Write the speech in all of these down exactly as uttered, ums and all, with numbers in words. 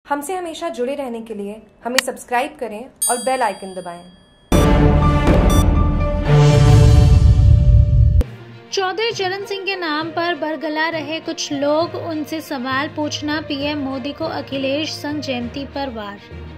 हमसे हमेशा जुड़े रहने के लिए हमें सब्सक्राइब करें और बेल आइकन दबाएं। चौधरी चरण सिंह के नाम पर बरगला रहे कुछ लोग, उनसे सवाल पूछना। पीएम मोदी को अखिलेश संग जयंती पर वार।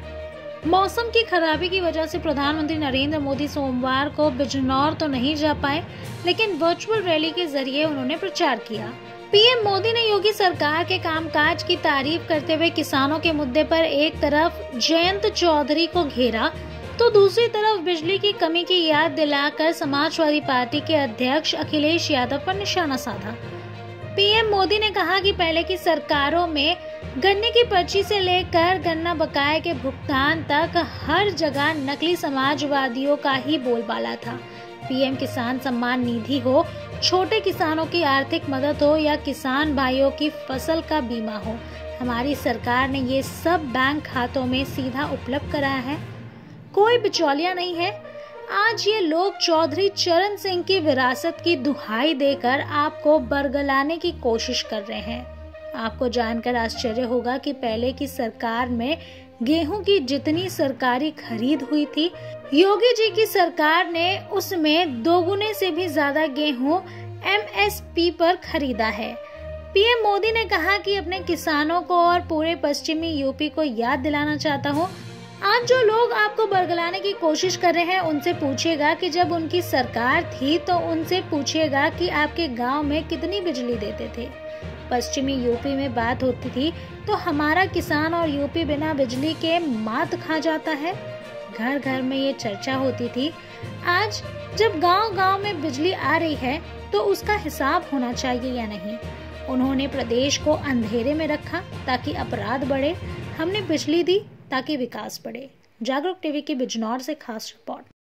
मौसम की खराबी की वजह से प्रधानमंत्री नरेंद्र मोदी सोमवार को बिजनौर तो नहीं जा पाए, लेकिन वर्चुअल रैली के जरिए उन्होंने प्रचार किया। पीएम मोदी ने योगी सरकार के कामकाज की तारीफ करते हुए किसानों के मुद्दे पर एक तरफ जयंत चौधरी को घेरा तो दूसरी तरफ बिजली की कमी की याद दिलाकर समाजवादी पार्टी के अध्यक्ष अखिलेश यादव पर निशाना साधा। पीएम मोदी ने कहा कि पहले की सरकारों में गन्ने की पर्ची से लेकर गन्ना बकाये के भुगतान तक हर जगह नकली समाजवादियों का ही बोलबाला था। पीएम किसान सम्मान निधि हो, छोटे किसानों की आर्थिक मदद हो या किसान भाइयों की फसल का बीमा हो, हमारी सरकार ने ये सब बैंक खातों में सीधा उपलब्ध कराया है। कोई बिचौलिया नहीं है। आज ये लोग चौधरी चरण सिंह की विरासत की दुहाई देकर आपको बरगलाने की कोशिश कर रहे हैं। आपको जानकर आश्चर्य होगा कि पहले की सरकार में गेहूं की जितनी सरकारी खरीद हुई थी, योगी जी की सरकार ने उसमें दोगुने से भी ज्यादा गेहूं एमएसपी पर खरीदा है। पीएम मोदी ने कहा कि अपने किसानों को और पूरे पश्चिमी यूपी को याद दिलाना चाहता हूँ। आज जो लोग आपको बरगलाने की कोशिश कर रहे हैं, उनसे पूछिएगा कि जब उनकी सरकार थी तो उनसे पूछिएगा कि आपके गांव में कितनी बिजली देते थे। पश्चिमी यूपी में बात होती थी तो हमारा किसान और यूपी बिना बिजली के मात खा जाता है। घर घर में ये चर्चा होती थी। आज जब गांव-गांव में बिजली आ रही है तो उसका हिसाब होना चाहिए या नहीं। उन्होंने प्रदेश को अंधेरे में रखा ताकि अपराध बढ़े, हमने बिजली दी ताकि विकास बढ़े। जागरूक टीवी की बिजनौर से खास रिपोर्ट।